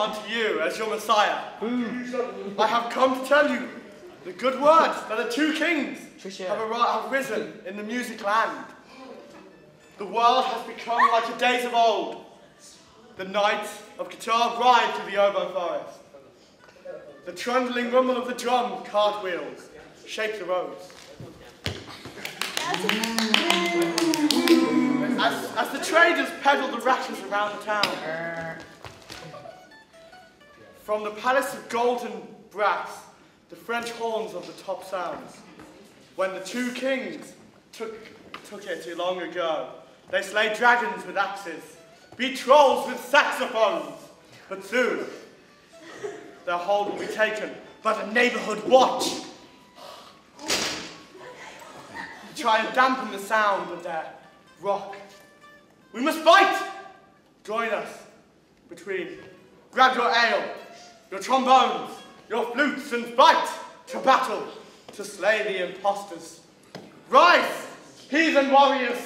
unto you as your Messiah. I have come to tell you the good words that the two kings have risen in the music land. The world has become like the days of old. The knights of Qatar ride through the oboe forest. The trundling rumble of the drum cartwheels shake the roads. As the traders peddle the rashes around the town. From the palace of golden brass, the French horns of the top sounds. When the two kings took it too long ago, they slay dragons with axes, beat trolls with saxophones. But soon, their hold will be taken by the neighborhood watch. To try and dampen the sound of their rock. We must fight! Join us between. Grab your ale, your trombones, your flutes, and fight to battle to slay the impostors. Rise, heathen warriors!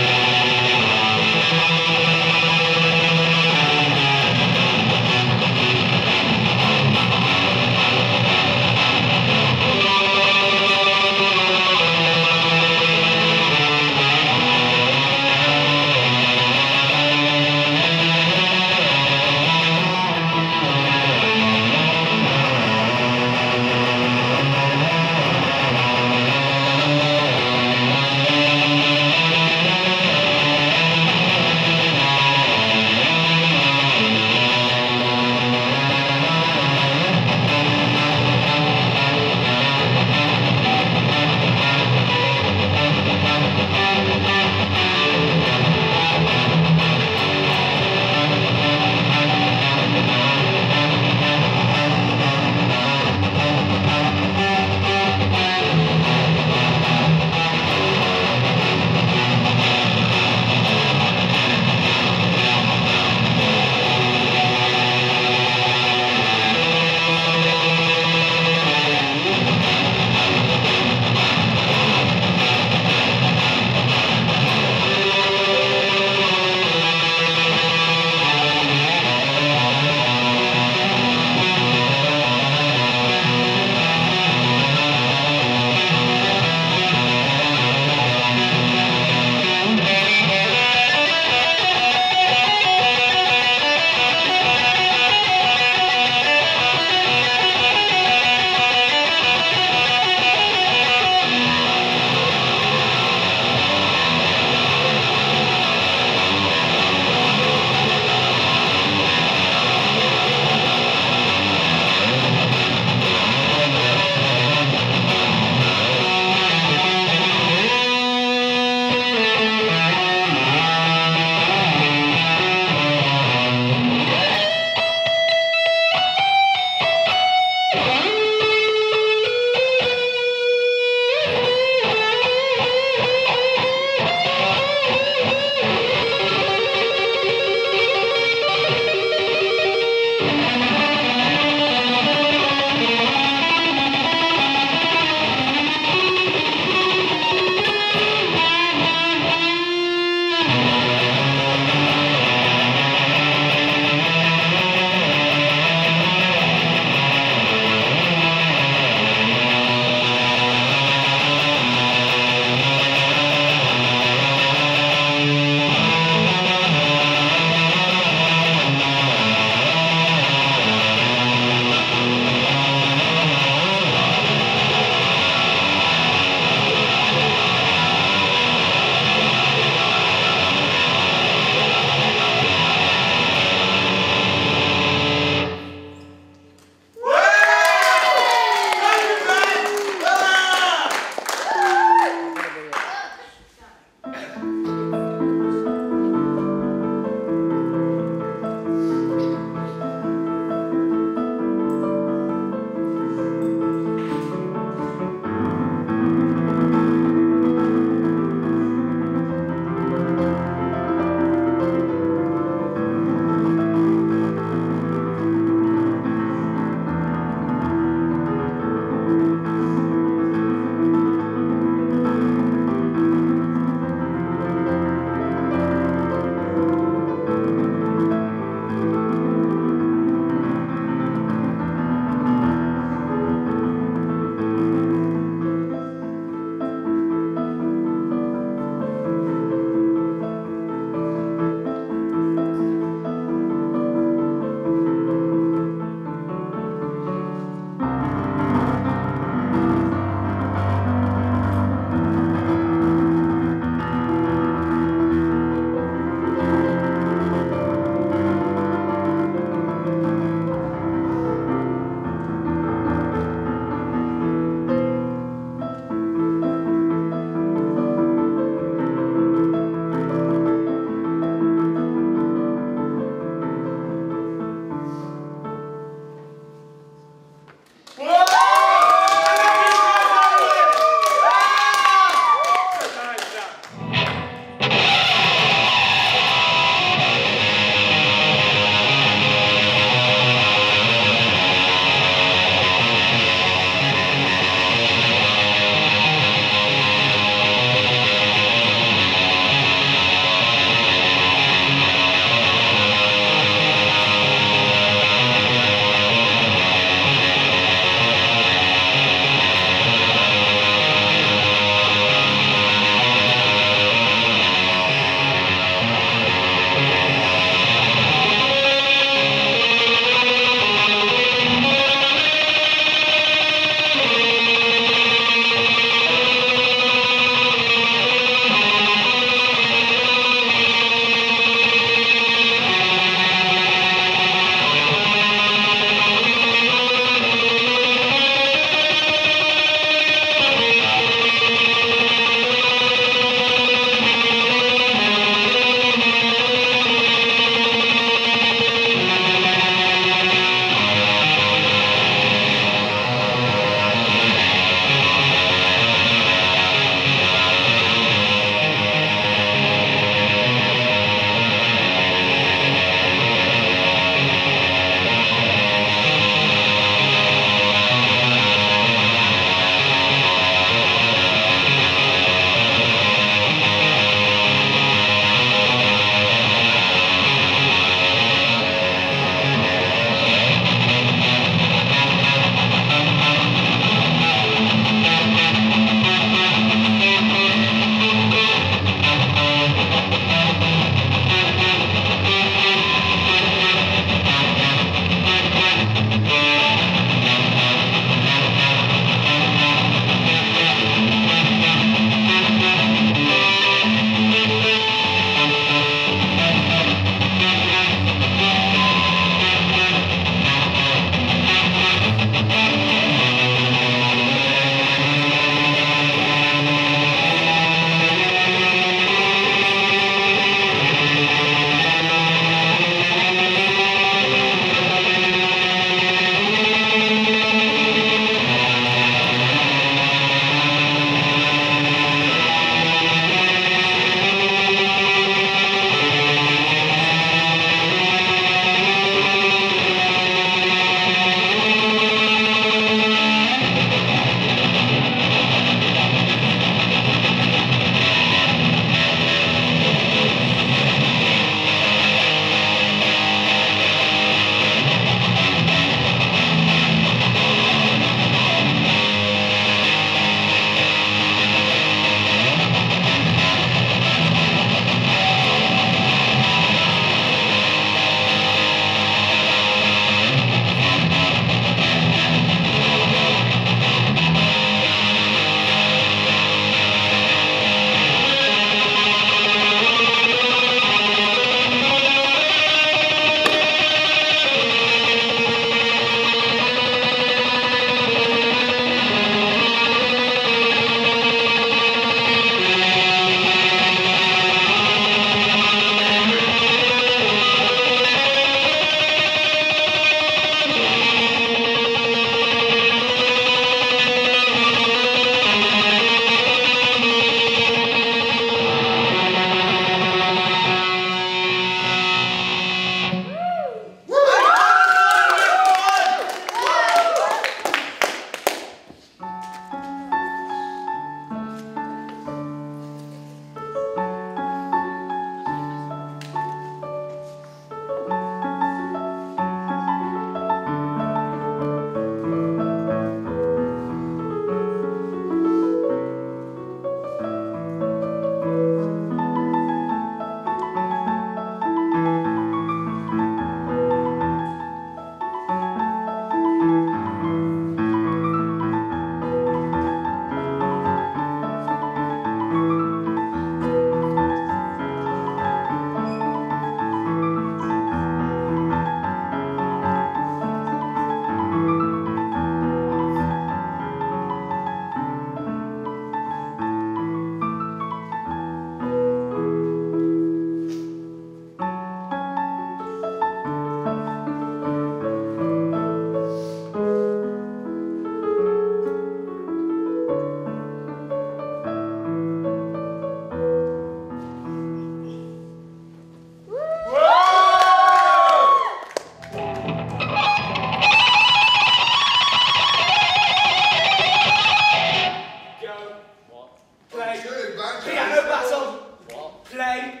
play.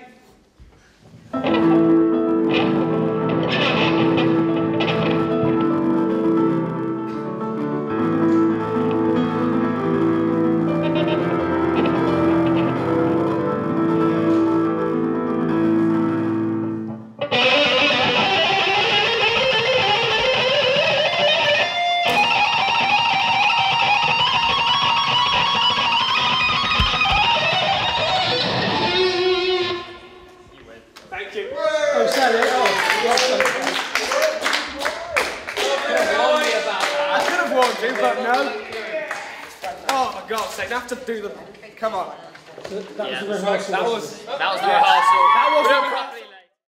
Thank you. Oh, Sally. I could have warned you, but no. Oh, for God's sake, I have to do the... Come on. That was the rehearsal. That was the rehearsal. That wasn't...